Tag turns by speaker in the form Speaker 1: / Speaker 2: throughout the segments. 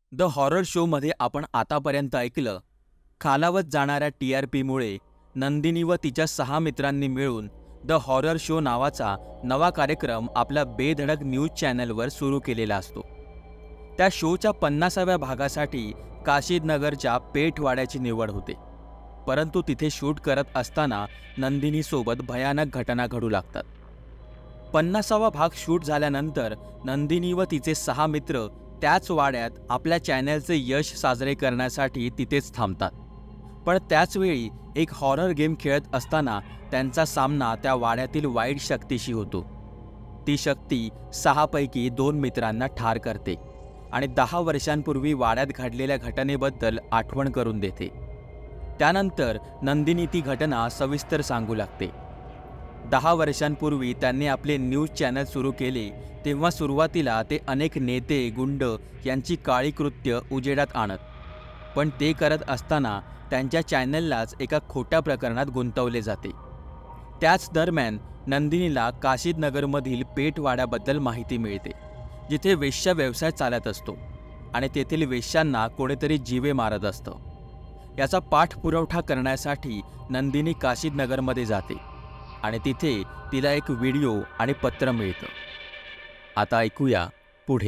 Speaker 1: The horror शोमध्ये आपण आतापर्यंत ऐकलं, खालावत जाणाऱ्या TRPमुळे नंदिनी व तिच्या 6 मित्रांनी मिळून द हॉरर शो नावाचा नवा कार्यक्रम आपल्या बेधडक न्यूज चॅनलवर सुरू केलेला असतो. त्या शोच्या 50व्या भागासाठी काशीदनगरच्या पेठवाड्याची निवड होते. परंतु तिथे शूट करत असताना नंदिनीसोबत भयानक घटना घडू लागतात. 50वा भाग शूट झाल्यानंतर नंदिनी व तिचे 6 मित्र त्याच वाड्यात आपल्या चॅनलचे यश साजरे करण्यासाठी तिथेच थांबतात. पण त्याचवेळी एक हॉरर गेम खेळत असताना त्यांचा सामना त्या वाड्यातील वाईट शक्तीशी होतो. ती शक्ती 6 पैकी 2 मित्रांना ठार करते आणि 10 वर्षांपूर्वी वाड्यात घडलेल्या घटनेबद्दल आठवण करून देते. त्यानंतर नंदिनी ती घटना सविस्तर सांगू लागते. 10 वर्षांपूर्वी त्यांनी आपले न्यूज चॅनल सुरू केले तेव्हा सुरुवातीला ते अनेक नेते गुंड यांची काळी कृत्य उजेडात आणत. पण ते करत असताना त्यांच्या चॅनललाच एका खोट्या प्रकरणात गुंतवले जाते. त्याच दरम्यान नंदिनीला काशीदनगरमधील पेठवाड्याबद्दल माहिती मिळते, जिथे वेश्या व्यवसाय चालत असतो आणि तेथील वेश्यांना कोणीतरी जीवे मारत असतं. याचा पाठपुरावा करण्यासाठी नंदिनी काशीदनगरमध्ये जाते आणि तिथे तिला एक व्हिडिओ आणि पत्र मिळतं. आता ऐकूया पुढे.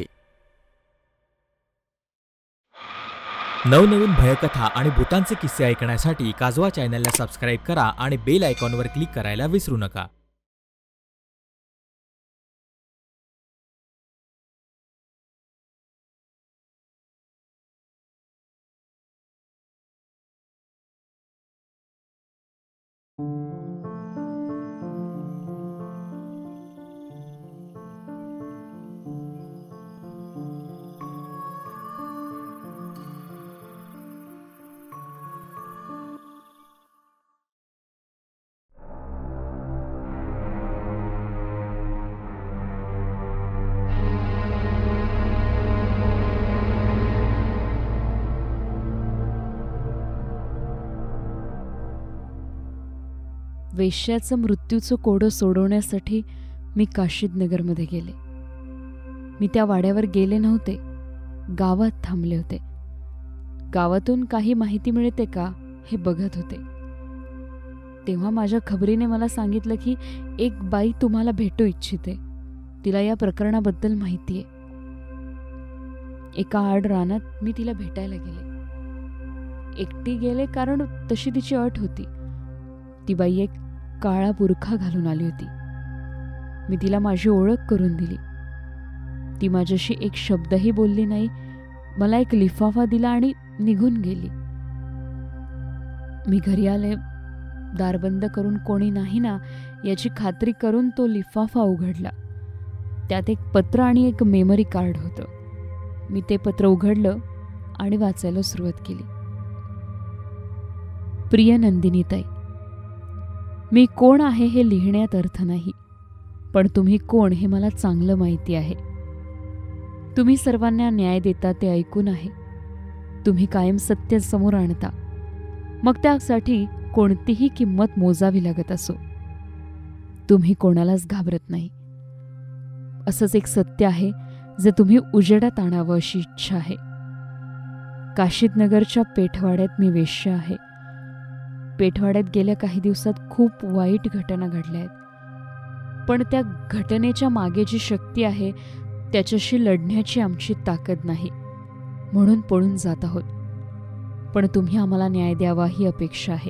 Speaker 2: नवनवीन भयकथा आणि भूतांचे किस्से ऐकण्यासाठी काजवा चॅनलला सबस्क्राईब करा आणि बेल आयकॉनवर क्लिक करायला विसरू नका.
Speaker 3: वेश्याचं मृत्यूचं कोडं सोडवण्यासाठी मी काशीदनगरमध्ये गेले. मी त्या वाड्यावर गेले नव्हते, गावात थांबले होते. गावातून काही माहिती मिळते का हे बघत होते. तेव्हा माझ्या खबरीने मला सांगितलं की एक बाई तुम्हाला भेटू इच्छिते, तिला या प्रकरणाबद्दल माहिती आहे. एका आड रानात मी तिला भेटायला गेले. एकटी गेले कारण तशी तिची अट होती. ती बाई एक काळा बुरखा घालून आली होती. मी तिला माझी ओळख करून दिली. ती माझ्याशी एक शब्दही बोलली नाही. मला एक लिफाफा दिला आणि निघून गेली. मी घरी आले. दार बंद करून कोणी नाही ना याची खात्री करून तो लिफाफा उघडला. त्यात एक पत्र आणि एक मेमरी कार्ड होतं. मी ते पत्र उघडलं आणि वाचायला सुरुवात केली. प्रिय नंदिनीताई, मी कोण आहे हे लिहिण्यात अर्थ नाही, पण तुम्ही कोण हे मला चांगलं माहिती आहे. तुम्ही सर्वांना न्याय देता ते ऐकून आहे. तुम्ही कायम सत्य समोर आणता, मग त्यासाठी कोणतीही किंमत मोजावी लागत असो. तुम्ही कोणालाच घाबरत नाही. असंच एक सत्य आहे जे तुम्ही उजेडात आणावं अशी इच्छा आहे. काशीदनगरच्या पेठवाड्यात मी वेश्या आहे. पेठवाड्यात गेल्या काही दिवसात खूप वाईट घटना घडल्या आहेत. पण त्या घटनेच्या मागे जी शक्ती आहे त्याच्याशी लढण्याची आमची ताकद नाही, म्हणून पळून जात आहोत. पण तुम्ही आम्हाला न्याय द्यावा ही अपेक्षा आहे.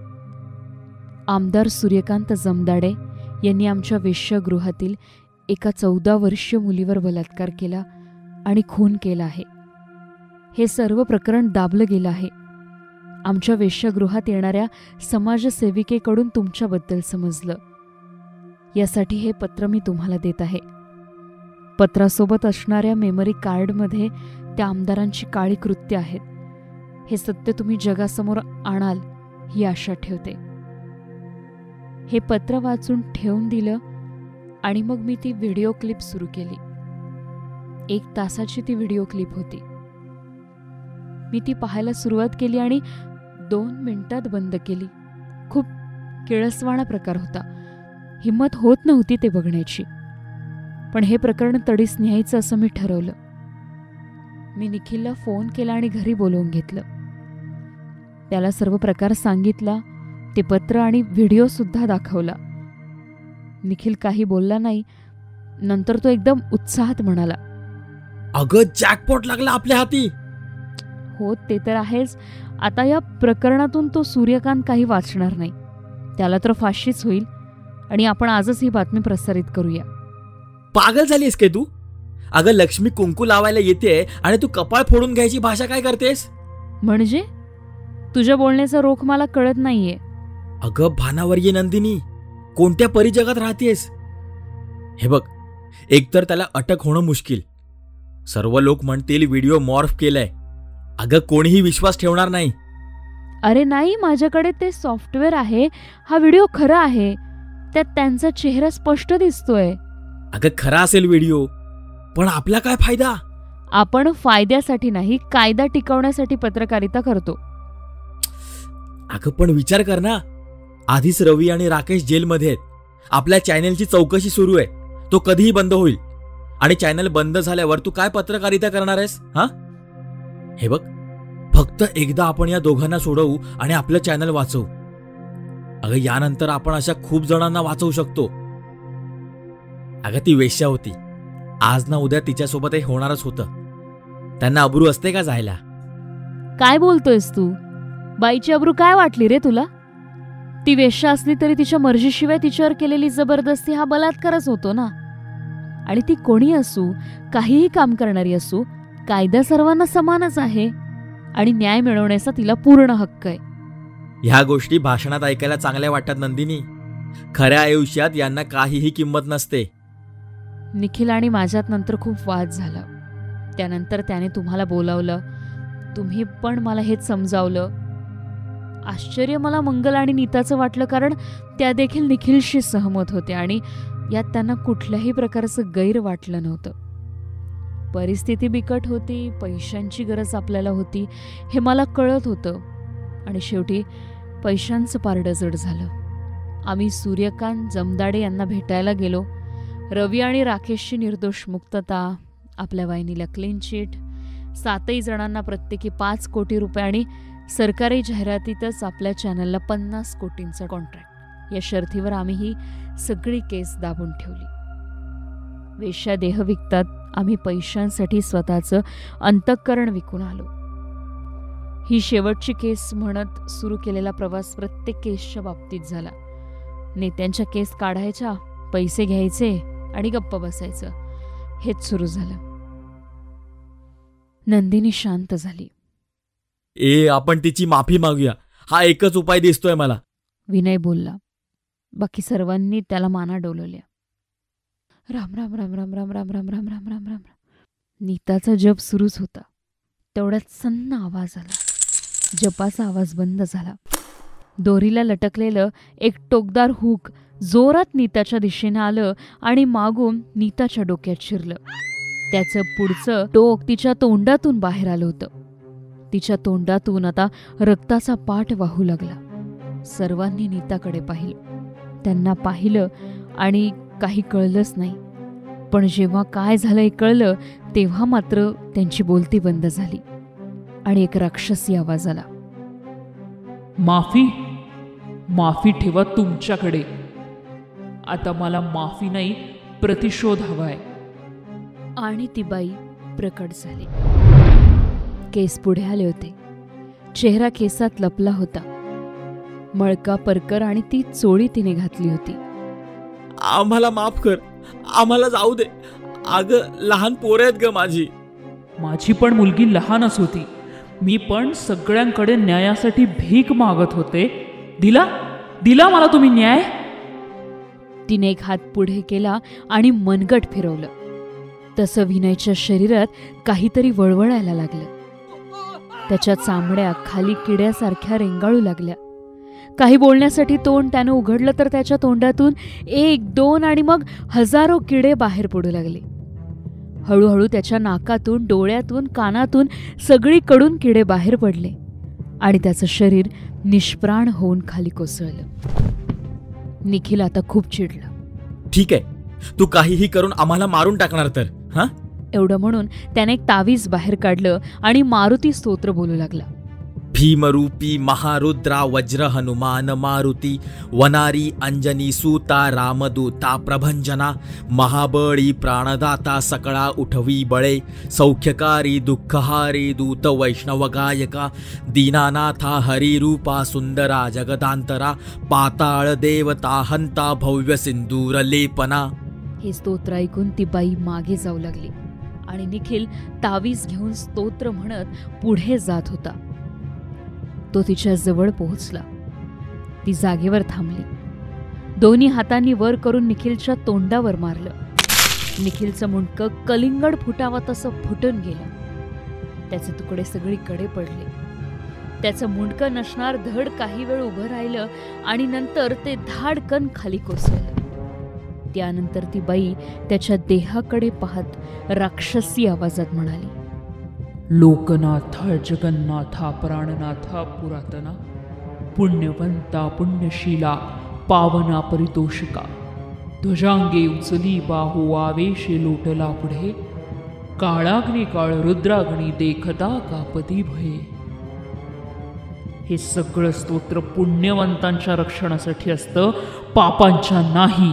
Speaker 3: आमदार सूर्यकांत जमदाडे यांनी आमच्या वेश्यागृहातील एका 14 वर्षीय मुलीवर बलात्कार केला आणि खून केला आहे. हे सर्व प्रकरण दाबलं गेलं आहे. आमच्या वेश्यागृहात येणाऱ्या समाजसेविकेकडून तुमच्याबद्दल समजलं. यासाठी हे पत्र मी तुम्हाला देत आहे. पत्रासोबत असणाऱ्या मेमरी कार्डमध्ये त्या आमदारांची काळी कृत्य आहेत. हे सत्य तुम्ही जगासमोर आणाल ही आशा ठेवते. हे पत्र वाचून ठेवून दिलं आणि मग मी ती व्हिडिओ क्लिप सुरू केली. 1 तासाची ती व्हिडिओ क्लिप होती. मी ती पाहायला सुरुवात केली आणि 2 मिनिटात बंद केली. खूप किळसवाणा प्रकार होता. हिंमत होत नव्हती ते बघण्याची. पण हे प्रकरण तडीस न्यायचं असं मी ठरवलं. मी निखिलला फोन केला आणि घरी बोलवून घेतलं. त्याला सर्व प्रकार सांगितला, ते पत्र आणि व्हिडिओ सुद्धा दाखवला. निखिल काही बोलला नाही. नंतर तो एकदम उत्साहात म्हणाला,
Speaker 2: अगं जॅकपॉट लागला आपल्या हाती.
Speaker 3: हो ते तर आहेच. आता या प्रकरणातून तो सूर्यकांत काही वाचणार नाही. त्याला तर फाशीच होईल. आणि आपण आजच ही बातमी प्रसारित करूया.
Speaker 2: पागल झालीस काय तू? अगं लक्ष्मी कुंकू लावायला येते आणि तू कपाळ फोडून घ्यायची भाषा काय करतेस?
Speaker 3: म्हणजे तुझ्या बोलण्याचा रोख मला कळत नाहीये.
Speaker 2: अगं भानावर ये नंदिनी, कोणत्या परिजगात राहतेस? हे बघ, एकतर त्याला अटक होणं मुश्किल. सर्व लोक म्हणतील व्हिडिओ मॉर्फ केलाय. अगं कोणीही विश्वास ठेवणार नाही.
Speaker 3: अरे नाही, माझ्याकडे ते सॉफ्टवेअर आहे. हा व्हिडिओ खरा आहे. त्यात त्यांचा चेहरा स्पष्ट दिसतोय.
Speaker 2: अगं खरा असेल व्हिडिओ, पण आपला काय फायदा?
Speaker 3: आपण फायद्यासाठी नाही, कायदा टिकवण्यासाठी पत्रकारिता करतो.
Speaker 2: अगं पण विचार कर ना, आधीच रवी आणि राकेश जेलमध्ये आहेत. आपल्या चॅनेलची चौकशी सुरू आहे. तो कधीही बंद होईल. आणि चॅनल बंद झाल्यावर तू काय पत्रकारिता करणार आहेस? हा, हे बघ, फक्त एकदा आपण या दोघांना सोडवू आणि आपलं चॅनल वाचवू. अगं यानंतर आपण अशा खूप जणांना वाचवू शकतो. अगं ती वेश्या होती. आज ना उद्या तिच्यासोबत हे होणारच होतं. त्यांना अब्रू असते का जायला?
Speaker 3: काय बोलतोयस तू? बाईची अब्रू काय वाटली रे तुला? ती वेश्या असली तरी तिच्या मर्जीशिवाय तिच्यावर केलेली जबरदस्ती हा बलात्कारच होतो ना. आणि ती कोणी असू, काहीही काम करणारी असू, कायदा सर्वांना समानच आहे. आणि न्याय मिळवण्याचा तिला पूर्ण हक्क आहे.
Speaker 2: ह्या गोष्टी भाषणात ऐकायला चांगल्या वाटतात नंदिनी. खऱ्या आयुष्यात यांना काहीही किंमत नसते.
Speaker 3: निखिल आणि माझ्यात नंतर खूप वाद झाला. त्यानंतर त्याने तुम्हाला बोलावलं. तुम्ही पण मला हेच समजावलं. आश्चर्य मला मंगल आणि नीताचं वाटलं, कारण त्या देखील निखिलशी सहमत होत्या आणि यात त्यांना कुठल्याही प्रकारचं गैर वाटलं नव्हतं. परिस्थिती बिकट होती, पैशांची गरज आपल्याला होती, हे मला कळत होतं. आणि शेवटी पैशांचं पारडं जड झालं. आम्ही सूर्यकांत जमदाडे यांना भेटायला गेलो. रवी आणि राकेशची निर्दोष मुक्तता, आपल्या वाहिनीला क्लीन चिट, 7 जणांना प्रत्येकी 5 कोटी रुपये आणि सरकारी जाहिरातीतच आपल्या चॅनलला 50 कोटींचा कॉन्ट्रॅक्ट. या शर्थीवर आम्ही ही सगळी केस दाबून ठेवली. वेश्या देह विकतात, आम्ही पैशांसाठी स्वतःचं अंतःकरण विकून आलो. ही शेवटची केस म्हणत सुरू केलेला प्रवास प्रत्येक केसच्या बाबतीत झाला. नेत्यांच्या केस काढायच्या, पैसे घ्यायचे आणि गप्प बसायचं, हेच सुरू झालं. नंदिनी शांत झाली.
Speaker 2: आपण तिची माफी मागूया, हा एकच उपाय दिसतोय मला.
Speaker 3: विनय बोलला. बाकी सर्वांनी त्याला माना डोलवल्या. राम राम राम राम राम राम राम राम राम राम राम. नीताचा जप सुरूच होता. तेवढ्यात सन्न आवाज आला. जपाचा आवाज बंद झाला. दोरीला लटकलेलं एक टोकदार हुक जोरात नीताच्या दिशेनं आलं आणि मागून नीताच्या डोक्यात शिरलं. त्याचं पुढचं टोक तिच्या तोंडातून बाहेर आलं होतं. तिच्या तोंडातून आता रक्ताचा पाठ वाहू लागला. सर्वांनी नीताकडे पाहिलं. त्यांना पाहिलं आणि काही कळलंच नाही. पण जेव्हा काय झालंय कळलं, तेव्हा मात्र त्यांची बोलती बंद झाली आणि एक राक्षसी आवाज आला.
Speaker 4: माफी ठेवा तुमच्याकडे. आता मला माफी नाही, प्रतिशोध हवाय.
Speaker 3: आणि ती बाई प्रकट झाली. केस पुढे आले होते. चेहरा केसात लपला होता. मळका परकर आणि ती चोळी तिने घातली होती.
Speaker 2: आम्हाला माफ कर, आम्हाला जाऊ दे. अगं लहान पोरं आहेत ग
Speaker 4: माझी पण मुलगी लहानच होती. मी पण सगळ्यांकडे न्यायासाठी भीक मागत होते. दिला मला तुम्ही न्याय?
Speaker 3: तिने एक हात पुढे केला आणि मनगट फिरवलं. तसं विनयच्या शरीरात काहीतरी वळवळायला लागलं. त्याच्या चामड्या खाली किड्यासारख्या रेंगाळू लागल्या. काही बोलण्यासाठी तोंड त्यानं उघडलं तर त्याच्या तोंडातून 1, 2 आणि मग हजारो किडे बाहेर पडू लागले. हळूहळू त्याच्या नाकातून, डोळ्यातून, कानातून सगळीकडून किडे बाहेर पडले आणि त्याचं शरीर निष्प्राण होऊन खाली कोसळलं. निखिल आता खूप चिडला.
Speaker 2: ठीक आहे, तू काहीही करून आम्हाला मारून टाकणार तर? हा,
Speaker 3: एवढं म्हणून त्याने एक तावीज बाहेर काढलं आणि मारुती स्तोत्र बोलू लागला.
Speaker 2: भीमरूपी महारुद्रा वज्र हनुमान मारुती वनारी अंजनी सूता रामदूता प्रभंजना महाबळी प्राणदाता सकळा उठवी बळे सौख्यकारी दुःखहारी दूत वैष्णव गायका दीनानाथा हरिरूपा सुंदरा जगदांतरा पाताळ देवता हंता भव्य सिंदूर लेपना.
Speaker 3: हे स्तोत्र ऐकून ती बाई मागे जाऊ लागली आणि निखिल तावीज घेऊन स्तोत्र म्हणत पुढे जात होता. तो तिच्या जवळ पोहोचला. ती जागेवर थांबली. दोन्ही हातांनी वर करून निखिलच्या तोंडावर मारलं. निखिलचं मुंडकं कलिंगड फुटावं तसं फुटून गेलं. त्याचे तुकडे सगळीकडे पडले. त्याचं मुंडकं नसणार धड काही वेळ उभं राहिलं आणि नंतर ते धाडकन खाली कोसळलं. त्यानंतर ती बाई त्याच्या देहाकडे पाहत राक्षसी आवाजात म्हणाली,
Speaker 4: लोकनाथा जगन्नाथा प्राणनाथा पुरातना पुण्यवंता पुण्यशीला पावना परितोषिका ध्वजांगे उचली बाहू आवेशे लोटला पुढे काळाग्नी काळ रुद्राग्नी देखता कापती भये. हे सगळं स्तोत्र पुण्यवंतांच्या रक्षणासाठी असतं, पापांच्या नाही.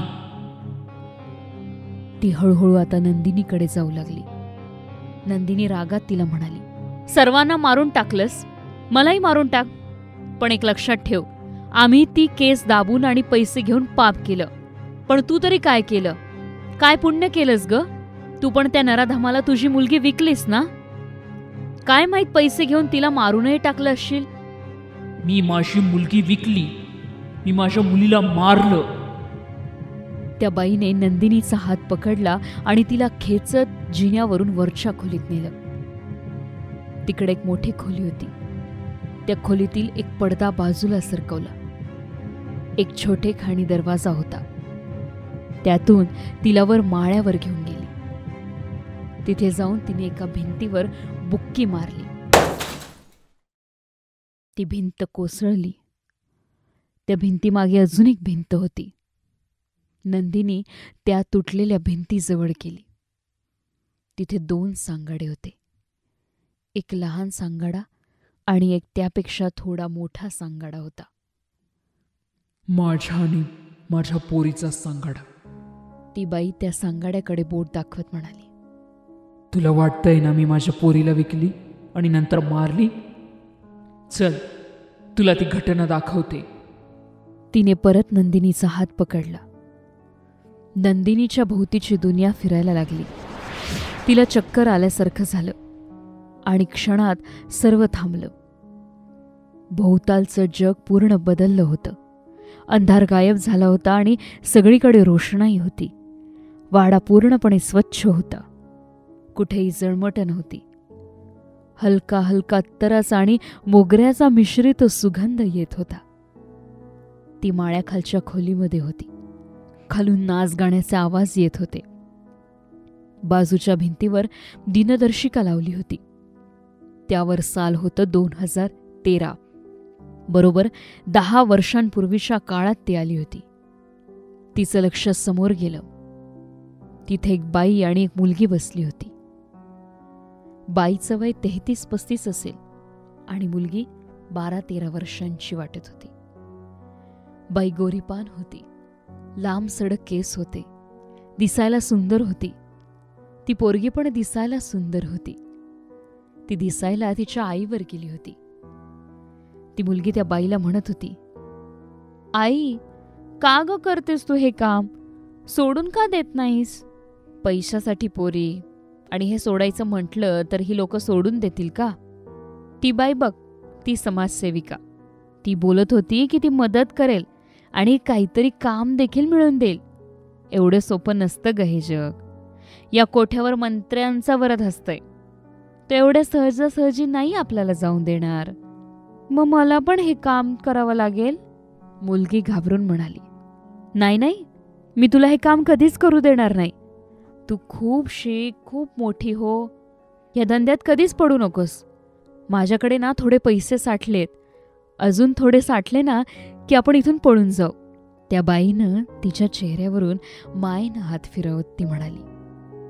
Speaker 3: ती हळूहळू आता नंदिनीकडे जाऊ लागली. नंदिनी रागात तिला म्हणाली, सर्वांना मारून टाकलंस, मलाही मारून टाक. पण एक लक्षात ठेव, आम्ही ती केस दाबून आणि पैसे घेऊन पाप केलं, पण तू तरी काय केलं? काय पुण्य केलंस ग? तू पण त्या नराधामाला तुझी मुलगी विकलीस ना? काय माहित पैसे घेऊन तिला मारूनही टाकलं असशील.
Speaker 4: मी माझी मुलगी विकली, मी माझ्या मुलीला मारलं.
Speaker 3: त्या बाईने नंदिनीचा हात पकडला आणि तिला खेचत जिन्यावरून वरच्या खोलीत नेलं. तिकडे एक मोठी खोली होती. त्या खोलीतील एक पडदा बाजूला सरकवला. एक छोटे खाणी दरवाजा होता. त्यातून तिला वर माळ्यावर घेऊन गेली. तिथे जाऊन तिने एका भिंतीवर बुक्की मारली. ती भिंत कोसळली. त्या भिंतीमागे अजून एक भिंत होती. नंदिनी त्या तुटलेल्या भिंतीजवळ गेली. तिथे 2 सांगाडे होते. एक लहान सांगाडा आणि एक त्यापेक्षा थोडा मोठा सांगाडा होता.
Speaker 4: माझ्या आणि माझ्या पोरीचा सांगाडा.
Speaker 3: ती बाई त्या सांगाड्याकडे बोट दाखवत म्हणाली,
Speaker 4: तुला वाटतंय ना मी माझ्या पोरीला विकली आणि नंतर मारली? चल, तुला ती घटना दाखवते.
Speaker 3: तिने परत नंदिनीचा हात पकडला. नंदिनीच्या भोवतीची दुनिया फिरायला लागली. तिला चक्कर आल्यासारखं झालं आणि क्षणात सर्व थांबलं. भोवतालचं जग पूर्ण बदललं होतं. अंधार गायब झाला होता आणि सगळीकडे रोषणाई होती. वाडा पूर्णपणे स्वच्छ होता. कुठेही जळमट नव्हती. हलका हलका अत्तराचा आणि मोगऱ्याचा मिश्रित सुगंध येत होता. ती माळ्याखालच्या खोलीमध्ये होती. खालून नाच गाण्याचे आवाज येत होते. बाजूच्या भिंतीवर दिनदर्शिका लावली होती. त्यावर साल होतं 2013. बरोबर 10 वर्षांपूर्वीच्या काळात ती आली होती. तिचं लक्ष समोर गेलं. तिथे एक बाई आणि एक मुलगी बसली होती. बाईचं वय 33-35 असेल आणि मुलगी 12-13 वर्षांची वाटत होती. बाई गोरीपान होती. लांब सडक केस होते. दिसायला सुंदर होती. ती पोरगी पण दिसायला सुंदर होती. ती दिसायला तिच्या आईवर गेली होती. ती मुलगी त्या बाईला म्हणत होती, आई, का ग करतेस तू हे काम? सोडून का देत नाहीस? पैशासाठी पोरी, आणि हे सोडायचं म्हटलं तर ही लोक सोडून देतील का? ती बाई बघ, ती समाजसेविका. ती बोलत होती की ती मदत करेल आणि काहीतरी काम देखील मिळवून देईल. एवढं सोपं नसतं ग हे जग. या कोठ्यावर मंत्र्यांचा वरद असतंय. तो एवढ्या सहजासहजी नाही आपल्याला जाऊन देणार. मग मला पण हे काम करावं लागेल? मुलगी घाबरून म्हणाली, नाही नाही, मी तुला हे काम कधीच करू देणार नाही. तू खूप शिक, खूप मोठी हो. या धंद्यात कधीच पडू नकोस. माझ्याकडे ना थोडे पैसे साठलेत. अजून थोडे साठले ना की आपण इथून पळून जाऊ. त्या बाईनं तिच्या चेहऱ्यावरून मायेनं हात फिरवत ती म्हणाली,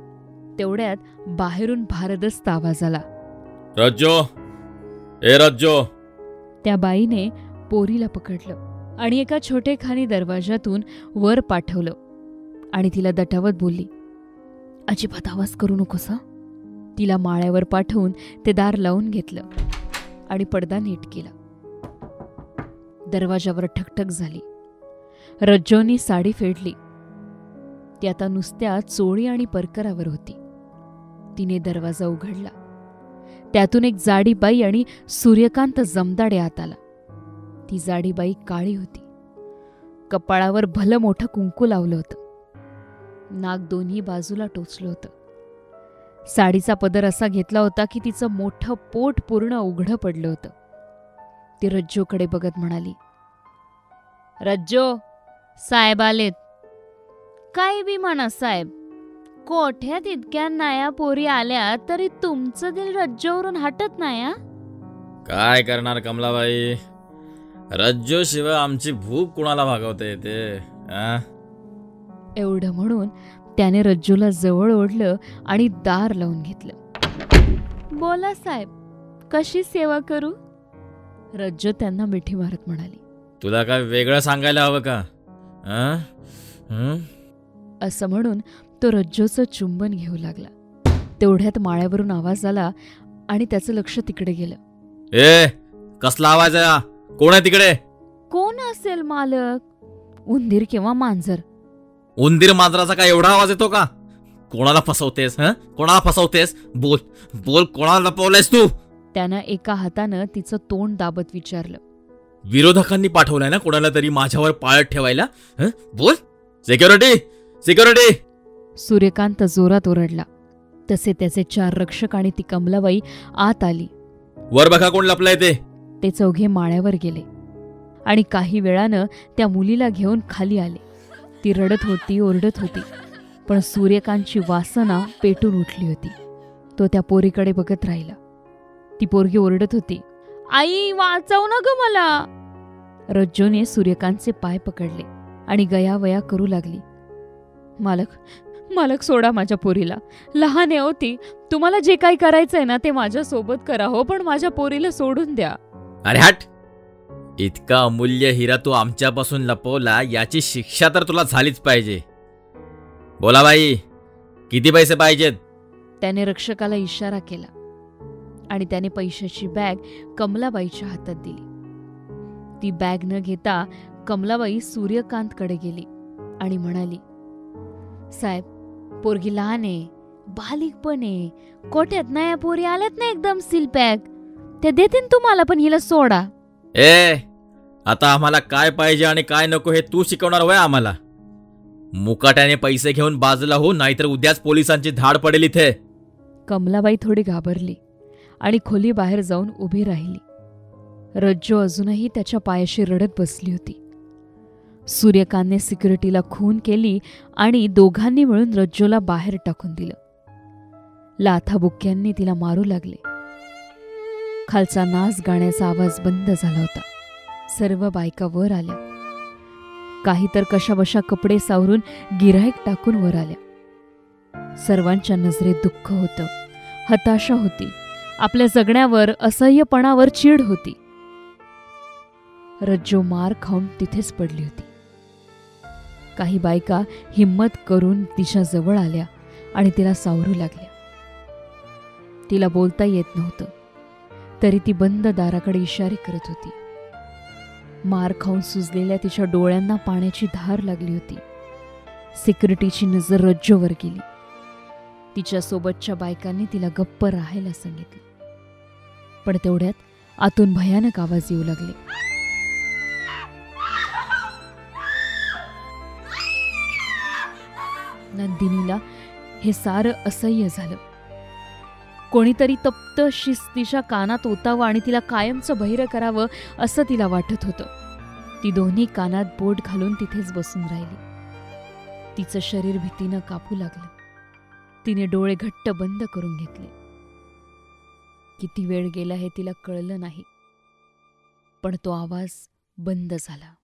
Speaker 3: तेवढ्यात बाहेरून भारदस्त आवाज आला.
Speaker 2: रज्जो, ए रज्जो.
Speaker 3: त्या बाईने पोरीला पकडलं आणि एका छोटेखानी दरवाजातून वर पाठवलं आणि तिला दटावत बोलली, अजिबात आवाज करू नकोस हं. तिला माळ्यावर पाठवून ते दार लावून घेतलं आणि पडदा नीट केला. दरवाजावर ठकठक झाली. रज्जोनी साडी फेडली. ती आता नुसत्या चोळी आणि परकरावर होती. तिने दरवाजा उघडला. त्यातून एक जाडी बाई आणि सूर्यकांत जमदाडे आत आला. ती जाडी बाई काळी होती. कपाळावर भलं मोठं कुंकू लावलं होतं. नाक दोन्ही बाजूला टोचलं होतं. साडीचा पदर असा घेतला होता की तिचं मोठं पोट पूर्ण उघडं पडलं होतं. ती रज्जोकडे बघत म्हणाली, रज्जो, साहेब आलेत. काय बी म्हणा साहेब, कोठ्यात इतक्या नाया पोरी आल्या तरी तुमचं दिल रज्जोवरून हटत नाही.
Speaker 2: काय करणार कमलाबाई, रज्जो शिवाय आमची भूक कुणाला भागवता येते.
Speaker 3: एवढं म्हणून त्याने रज्जोला जवळ ओढलं आणि दार लावून घेतलं. बोला साहेब, कशी सेवा करू? रज्जो त्यांना मिठी मारत म्हणाली.
Speaker 2: तुला काय वेगळं सांगायला हवं का?
Speaker 3: असं म्हणून तो रज्जोचं चुंबन घेऊ लागला. तेवढ्यात माळ्यावरून आवाज आला आणि त्याचं लक्ष तिकडे गेलं.
Speaker 2: ए, कसला आवाज आहे? कोण आहे तिकडे?
Speaker 3: कोण असेल मालक? उंदीर किंवा मांजर?
Speaker 2: उंदीर मांजराचा काय एवढा आवाज येतो का? कोणाला फसवतेस? कोणाला फसवतेस? बोल बोल, कोणाला लपवलंयस तू?
Speaker 3: त्यानं एका हातानं तिचं तोंड दाबत विचारलं.
Speaker 2: विरोधकांनी पाठवलाय ना कोणाला तरी माझ्यावर पाळत ठेवायला? बोल. Security, security.
Speaker 3: सूर्यकांत जोरात ओरडला. तसे त्याचे 4 रक्षक आणि ती कमलाबाई आत आली.
Speaker 2: वर बघा कोण लपलाय ते.
Speaker 3: ते चौघे माळ्यावर गेले आणि काही वेळानं त्या मुलीला घेऊन खाली आले. ती रडत होती, ओरडत होती, पण सूर्यकांतची वासना पेटून उठली होती. तो त्या पोरीकडे बघत राहिला. ती पोरगी ओरडत होती, आई वाचव ना ग मला. रज्जोने सूर्यकांतचे पाय पकडले आणि गयावया करू लागली. मालक, मालक सोडा माझ्या पोरीला. लहान आहे होती. तुम्हाला जे काही करायचंय ना ते माझ्या सोबत करा हो, पण माझ्या पोरीला सोडून द्या.
Speaker 2: अरे हट, इतका अमूल्य हिरा तू आमच्यापासून लपवला, याची शिक्षा तर तुला झालीच पाहिजे. बोला बाई, किती पैसे पाहिजेत?
Speaker 3: त्याने रक्षकाला इशारा केला आणि त्याने पैशाची बॅग कमलाबाईच्या हातात दिली. ती बॅग न घेता कमलाबाई सूर्यकांतकडे गेली आणि म्हणाली, साहेब, पोरगी लहान आहे, बालिक पण आहे. कोठ्यात नया पोरी आल्यात ना एकदम सीलपॅक, ते देतील तुम्हाला, पण हिला सोडा.
Speaker 2: ए, आता आम्हाला काय पाहिजे आणि काय नको हे तू शिकवणार होय आम्हाला? मुकाट्याने पैसे घेऊन बाजूला हो, नाहीतर उद्याच पोलिसांची धाड पडेल इथे.
Speaker 3: कमलाबाई थोडी घाबरली आणि खोली बाहेर जाऊन उभी राहिली. रज्जो अजूनही त्याच्या पायाशी रडत बसली होती. सूर्यकांतने सिक्युरिटीला खून केली आणि दोघांनी मिळून रज्जोला बाहेर टाकून दिलं. लाथाबुक्क्यांनी तिला मारू लागले. खालचा नाच गाण्याचा आवाज बंद झाला होता. सर्व बायका वर आल्या. काही तर कशाबशा कपडे सावरून गिऱ्हाईक टाकून वर आल्या. सर्वांच्या नजरेत दुःख होतं, हताशा होती, आपल्या जगण्यावर, असह्यपणावर चीड होती. रज्जो मार खाऊन तिथेच पडली होती. काही बायका हिम्मत करून तिच्या जवळ आल्या आणि तिला सावरू लागल्या. तिला बोलता येत नव्हतं, तरी ती बंद दाराकडे इशारे करत होती. मार खाऊन सुजलेल्या तिच्या डोळ्यांना पाण्याची धार लागली होती. सिक्युरिटीची नजर रज्जोवर गेली. तिच्या सोबतच्या बायकांनी तिला गप्प राहायला सांगितलं, पण तेवढ्यात आतून भयानक आवाज येऊ लागले. नंदिनीला हे सारं असह्य झालं. कोणीतरी तप्त शिस्तीच्या कानात ओतावं आणि तिला कायमचं बहिरं करावं असं तिला वाटत होतं. ती दोन्ही कानात बोट घालून तिथेच बसून राहिली. तिचं शरीर भीतीनं कापू लागलं. तिने डोळे घट्ट बंद करून घेतले. किती वेळ गेला हे तिला कळलं नाही, पण तो आवाज बंद झाला.